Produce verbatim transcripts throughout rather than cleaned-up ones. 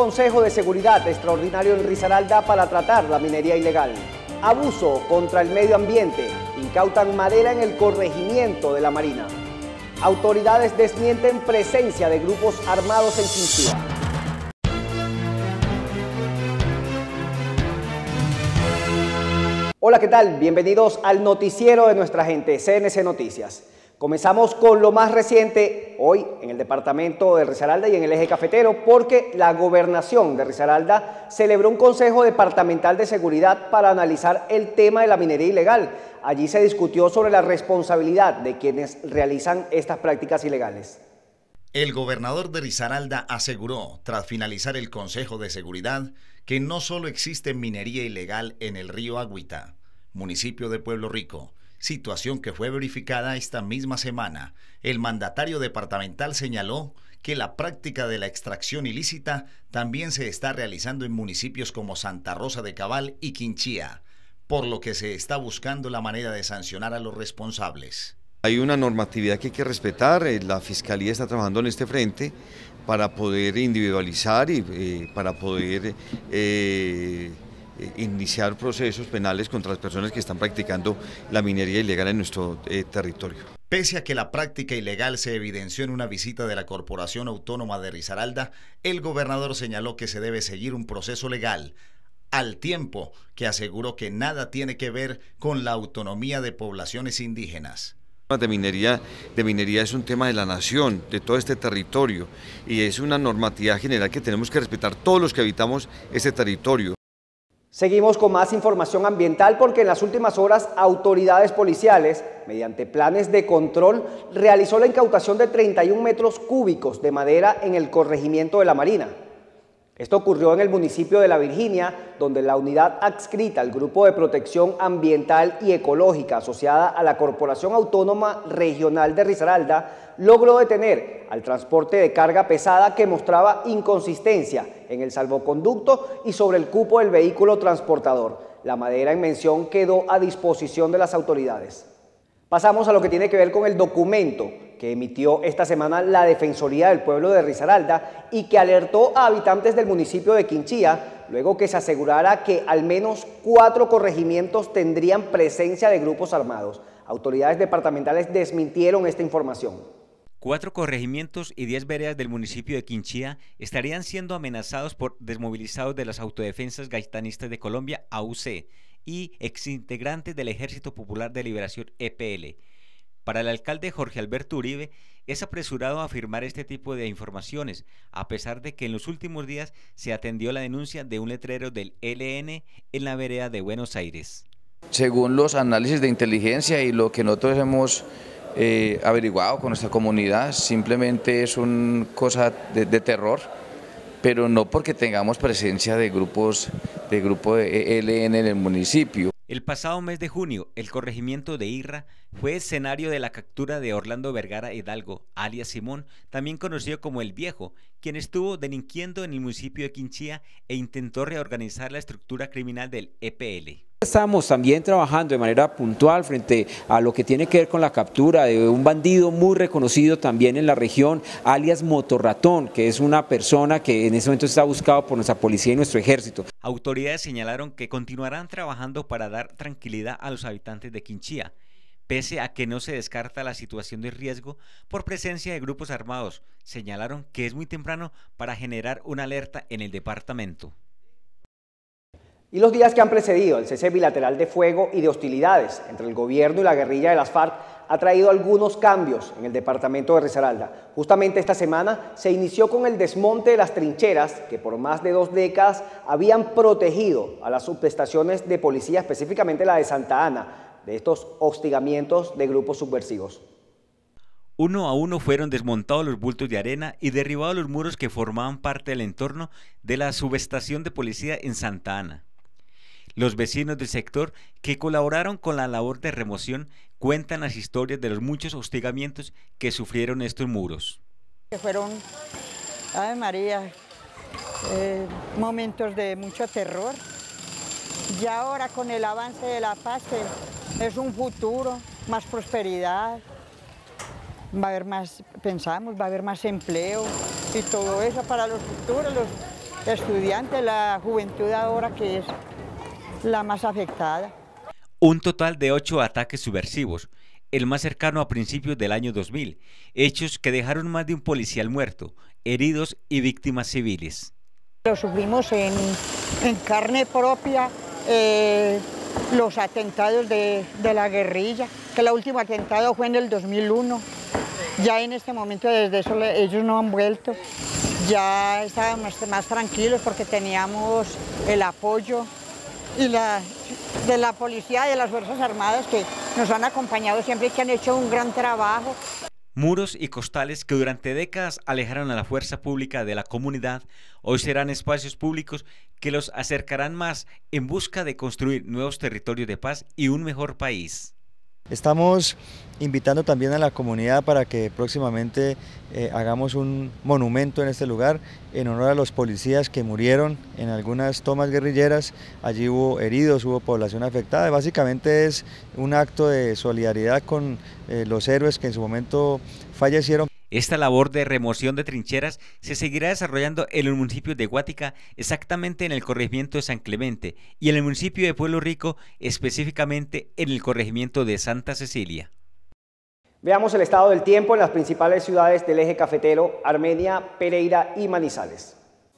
Consejo de Seguridad Extraordinario en Risaralda para tratar la minería ilegal. Abuso contra el medio ambiente. Incautan madera en el corregimiento de la Marina. Autoridades desmienten presencia de grupos armados en Quinchía. Hola, ¿qué tal? Bienvenidos al noticiero de nuestra gente, C N C Noticias. Comenzamos con lo más reciente hoy en el departamento de Risaralda y en el eje cafetero, porque la gobernación de Risaralda celebró un consejo departamental de seguridad para analizar el tema de la minería ilegal. Allí se discutió sobre la responsabilidad de quienes realizan estas prácticas ilegales. El gobernador de Risaralda aseguró, tras finalizar el Consejo de Seguridad, que no solo existe minería ilegal en el río Agüita, municipio de Pueblo Rico, situación que fue verificada esta misma semana. El mandatario departamental señaló que la práctica de la extracción ilícita también se está realizando en municipios como Santa Rosa de Cabal y Quinchía, por lo que se está buscando la manera de sancionar a los responsables. Hay una normatividad que hay que respetar, la Fiscalía está trabajando en este frente para poder individualizar y eh, para poder eh, iniciar procesos penales contra las personas que están practicando la minería ilegal en nuestro eh, territorio. Pese a que la práctica ilegal se evidenció en una visita de la Corporación Autónoma de Risaralda, el gobernador señaló que se debe seguir un proceso legal, al tiempo que aseguró que nada tiene que ver con la autonomía de poblaciones indígenas. De minería, de minería es un tema de la nación, de todo este territorio, y es una normatividad general que tenemos que respetar todos los que habitamos este territorio. Seguimos con más información ambiental porque en las últimas horas autoridades policiales, mediante planes de control, realizó la incautación de treinta y un metros cúbicos de madera en el corregimiento de la Marina. Esto ocurrió en el municipio de La Virginia, donde la unidad adscrita al Grupo de Protección Ambiental y Ecológica asociada a la Corporación Autónoma Regional de Risaralda logró detener al transporte de carga pesada que mostraba inconsistencia en el salvoconducto y sobre el cupo del vehículo transportador. La madera en mención quedó a disposición de las autoridades. Pasamos a lo que tiene que ver con el documento que emitió esta semana la Defensoría del Pueblo de Risaralda y que alertó a habitantes del municipio de Quinchía luego que se asegurara que al menos cuatro corregimientos tendrían presencia de grupos armados. Autoridades departamentales desmintieron esta información. Cuatro corregimientos y diez veredas del municipio de Quinchía estarían siendo amenazados por desmovilizados de las Autodefensas Gaitanistas de Colombia, A U C, y exintegrantes del Ejército Popular de Liberación, E P L. Para el alcalde Jorge Alberto Uribe, es apresurado a afirmar este tipo de informaciones, a pesar de que en los últimos días se atendió la denuncia de un letrero del E L N en la vereda de Buenos Aires. Según los análisis de inteligencia y lo que nosotros hemos eh, averiguado con nuestra comunidad, simplemente es una cosa de, de terror, pero no porque tengamos presencia de grupos de grupo de E L N en el municipio. El pasado mes de junio, el corregimiento de Irra fue escenario de la captura de Orlando Vergara Hidalgo, alias Simón, también conocido como El Viejo, quien estuvo delinquiendo en el municipio de Quinchía e intentó reorganizar la estructura criminal del E P L. Estamos también trabajando de manera puntual frente a lo que tiene que ver con la captura de un bandido muy reconocido también en la región, alias Motorratón, que es una persona que en ese momento está buscado por nuestra policía y nuestro ejército. Autoridades señalaron que continuarán trabajando para dar tranquilidad a los habitantes de Quinchía, pese a que no se descarta la situación de riesgo por presencia de grupos armados. Señalaron que es muy temprano para generar una alerta en el departamento. Y los días que han precedido el cese bilateral de fuego y de hostilidades entre el gobierno y la guerrilla de las FARC ha traído algunos cambios en el departamento de Risaralda. Justamente esta semana se inició con el desmonte de las trincheras que por más de dos décadas habían protegido a las subestaciones de policía, específicamente la de Santa Ana, de estos hostigamientos de grupos subversivos. Uno a uno fueron desmontados los bultos de arena y derribados los muros que formaban parte del entorno de la subestación de policía en Santa Ana. Los vecinos del sector que colaboraron con la labor de remoción cuentan las historias de los muchos hostigamientos que sufrieron estos muros. Que fueron, Ave María, eh, momentos de mucho terror. Y ahora con el avance de la paz es un futuro, más prosperidad, va a haber más, pensamos, va a haber más empleo y todo eso para los futuros, los, estudiantes, la juventud ahora que es la más afectada. Un total de ocho ataques subversivos, el más cercano a principios del año dos mil, hechos que dejaron más de un policial muerto, heridos y víctimas civiles. Lo sufrimos en, en carne propia, eh, los atentados de, de la guerrilla, que el último atentado fue en el dos mil uno. Ya en este momento desde eso ellos no han vuelto, ya estábamos más tranquilos porque teníamos el apoyo y la, de la policía y de las Fuerzas Armadas que nos han acompañado siempre y que han hecho un gran trabajo. Muros y costales que durante décadas alejaron a la fuerza pública de la comunidad, hoy serán espacios públicos que los acercarán más en busca de construir nuevos territorios de paz y un mejor país. Estamos invitando también a la comunidad para que próximamente eh, hagamos un monumento en este lugar en honor a los policías que murieron en algunas tomas guerrilleras. Allí hubo heridos, hubo población afectada. Básicamente es un acto de solidaridad con eh, los héroes que en su momento fallecieron. Esta labor de remoción de trincheras se seguirá desarrollando en el municipio de Guática, exactamente en el corregimiento de San Clemente, y en el municipio de Pueblo Rico, específicamente en el corregimiento de Santa Cecilia. Veamos el estado del tiempo en las principales ciudades del eje cafetero: Armenia, Pereira y Manizales.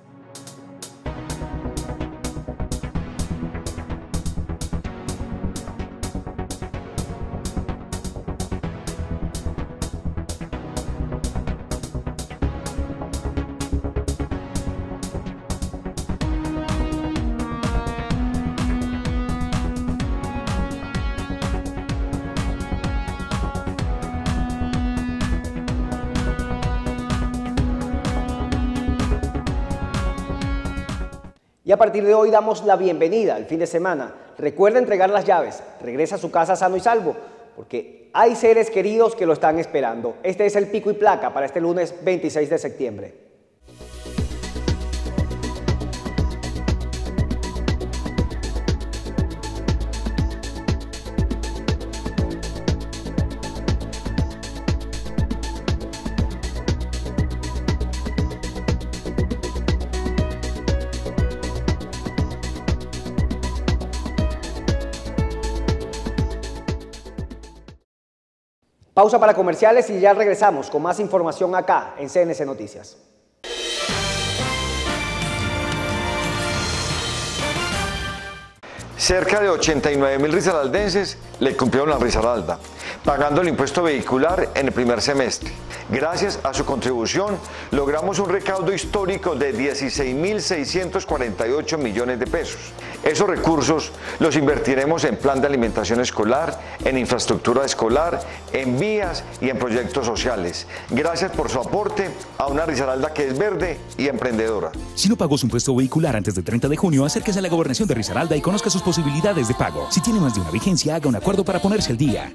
Y a partir de hoy damos la bienvenida al fin de semana. Recuerda entregar las llaves, regresa a su casa sano y salvo, porque hay seres queridos que lo están esperando. Este es el pico y placa para este lunes veintiséis de septiembre. Pausa para comerciales y ya regresamos con más información acá en C N C Noticias. Cerca de ochenta y nueve mil risaraldenses le cumplieron la Risaralda, pagando el impuesto vehicular en el primer semestre. Gracias a su contribución, logramos un recaudo histórico de dieciséis mil seiscientos cuarenta y ocho millones de pesos. Esos recursos los invertiremos en plan de alimentación escolar, en infraestructura escolar, en vías y en proyectos sociales. Gracias por su aporte a una Risaralda que es verde y emprendedora. Si no pagó su impuesto vehicular antes del treinta de junio, acérquese a la gobernación de Risaralda y conozca sus posibilidades de pago. Si tiene más de una vigencia, haga un acuerdo para ponerse al día.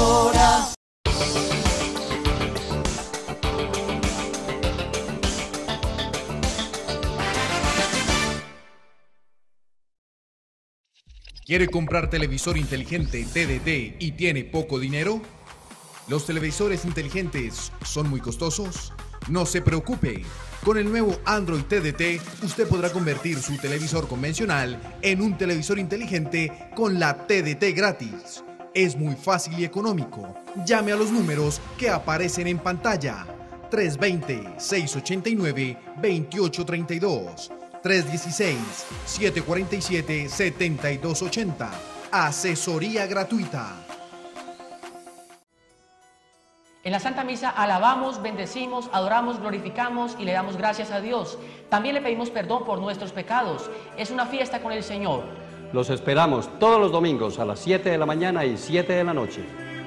¿Quiere comprar televisor inteligente T D T y tiene poco dinero? ¿Los televisores inteligentes son muy costosos? No se preocupe. Con el nuevo Android T D T, usted podrá convertir su televisor convencional en un televisor inteligente con la T D T gratis. Es muy fácil y económico. Llame a los números que aparecen en pantalla. tres dos cero, seis ocho nueve, dos ocho tres dos. tres uno seis, siete cuatro siete, siete dos ocho cero. Asesoría gratuita. En la Santa Misa alabamos, bendecimos, adoramos, glorificamos y le damos gracias a Dios. También le pedimos perdón por nuestros pecados. Es una fiesta con el Señor. Los esperamos todos los domingos a las siete de la mañana y siete de la noche.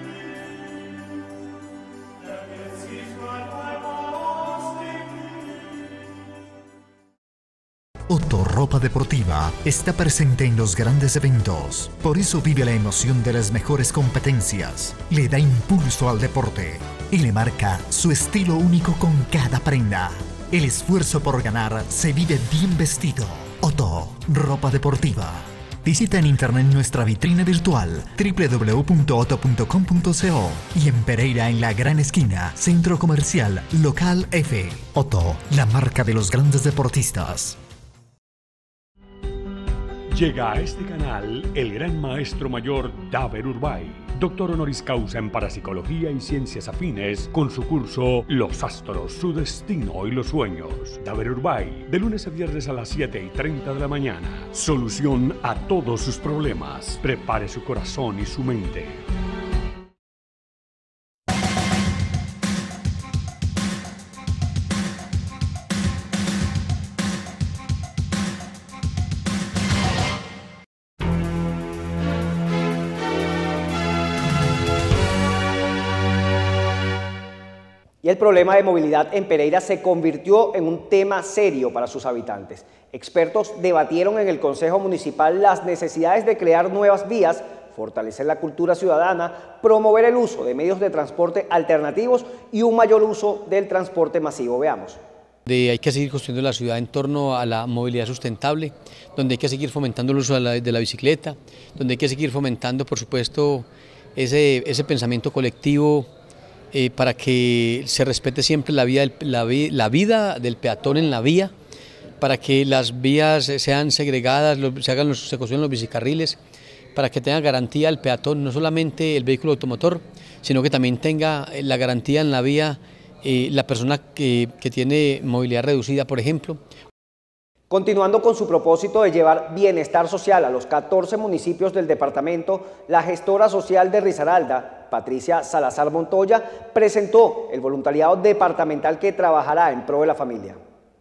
Otto Ropa Deportiva está presente en los grandes eventos, por eso vive la emoción de las mejores competencias, le da impulso al deporte y le marca su estilo único con cada prenda. El esfuerzo por ganar se vive bien vestido. Otto Ropa Deportiva. Visita en internet nuestra vitrina virtual doble u doble u doble u punto otto punto com punto co y en Pereira en la Gran Esquina, Centro Comercial Local F. Otto, la marca de los grandes deportistas. Llega a este canal el gran maestro mayor Daver Urbay, doctor honoris causa en parapsicología y ciencias afines, con su curso Los Astros, su destino y los sueños. Daver Urbay, de lunes a viernes a las siete y treinta de la mañana. Solución a todos sus problemas. Prepare su corazón y su mente. Y el problema de movilidad en Pereira se convirtió en un tema serio para sus habitantes. Expertos debatieron en el Consejo Municipal las necesidades de crear nuevas vías, fortalecer la cultura ciudadana, promover el uso de medios de transporte alternativos y un mayor uso del transporte masivo. Veamos. De hay que seguir construyendo la ciudad en torno a la movilidad sustentable, donde hay que seguir fomentando el uso de la, de la bicicleta, donde hay que seguir fomentando, por supuesto, ese, ese pensamiento colectivo, Eh, para que se respete siempre la vida, la, la vida del peatón en la vía, para que las vías sean segregadas, los, se, hagan los, se construyan los bicicarriles, para que tenga garantía el peatón, no solamente el vehículo automotor, sino que también tenga la garantía en la vía eh, la persona que, que tiene movilidad reducida, por ejemplo. Continuando con su propósito de llevar bienestar social a los catorce municipios del departamento, la gestora social de Risaralda, Patricia Salazar Montoya, presentó el voluntariado departamental que trabajará en pro de la familia.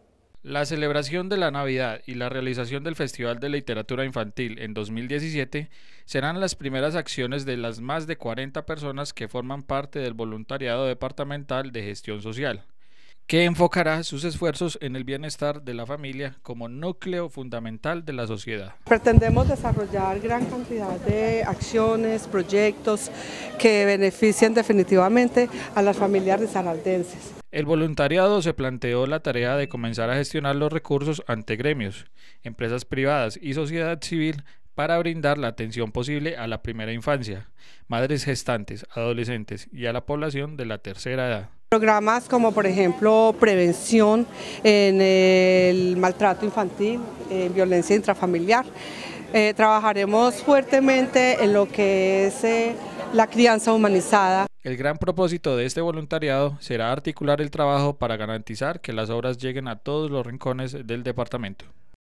La celebración de la Navidad y la realización del Festival de Literatura Infantil en dos mil diecisiete serán las primeras acciones de las más de cuarenta personas que forman parte del voluntariado departamental de gestión social, que enfocará sus esfuerzos en el bienestar de la familia como núcleo fundamental de la sociedad. Pretendemos desarrollar gran cantidad de acciones, proyectos que beneficien definitivamente a las familias risaraldenses. El voluntariado se planteó la tarea de comenzar a gestionar los recursos ante gremios, empresas privadas y sociedad civil para brindar la atención posible a la primera infancia, madres gestantes, adolescentes y a la población de la tercera edad. Programas como por ejemplo prevención en el maltrato infantil, en violencia intrafamiliar. Eh, trabajaremos fuertemente en lo que es eh, la crianza humanizada. El gran propósito de este voluntariado será articular el trabajo para garantizar que las obras lleguen a todos los rincones del departamento.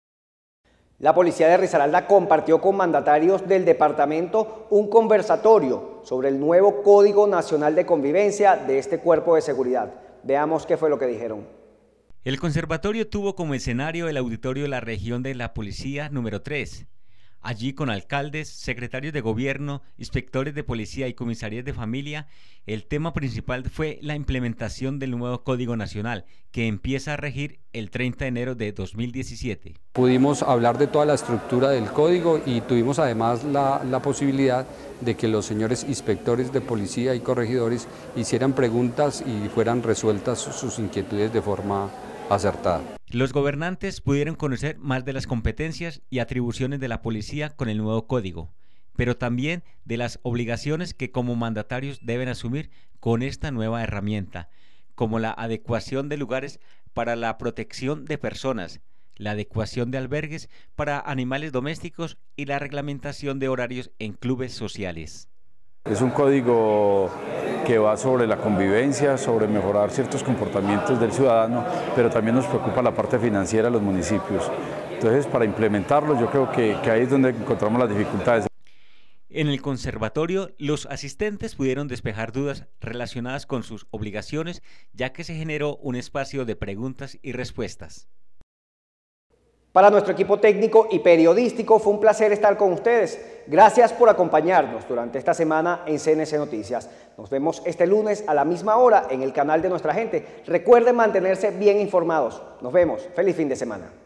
La policía de Risaralda compartió con mandatarios del departamento un conversatorio sobre el nuevo Código Nacional de Convivencia de este cuerpo de seguridad. Veamos qué fue lo que dijeron. El conservatorio tuvo como escenario el auditorio de la región de la policía número tres. Allí, con alcaldes, secretarios de gobierno, inspectores de policía y comisarías de familia, el tema principal fue la implementación del nuevo Código Nacional, que empieza a regir el treinta de enero de dos mil diecisiete. Pudimos hablar de toda la estructura del código y tuvimos además la, la posibilidad de que los señores inspectores de policía y corregidores hicieran preguntas y fueran resueltas sus inquietudes de forma acertada. Los gobernantes pudieron conocer más de las competencias y atribuciones de la policía con el nuevo código, pero también de las obligaciones que como mandatarios deben asumir con esta nueva herramienta, como la adecuación de lugares para la protección de personas, la adecuación de albergues para animales domésticos y la reglamentación de horarios en clubes sociales. Es un código que va sobre la convivencia, sobre mejorar ciertos comportamientos del ciudadano, pero también nos preocupa la parte financiera de los municipios. Entonces, para implementarlo, yo creo que, que ahí es donde encontramos las dificultades. En el conservatorio, los asistentes pudieron despejar dudas relacionadas con sus obligaciones, ya que se generó un espacio de preguntas y respuestas. Para nuestro equipo técnico y periodístico fue un placer estar con ustedes. Gracias por acompañarnos durante esta semana en C N C Noticias. Nos vemos este lunes a la misma hora en el canal de nuestra gente. Recuerden mantenerse bien informados. Nos vemos. Feliz fin de semana.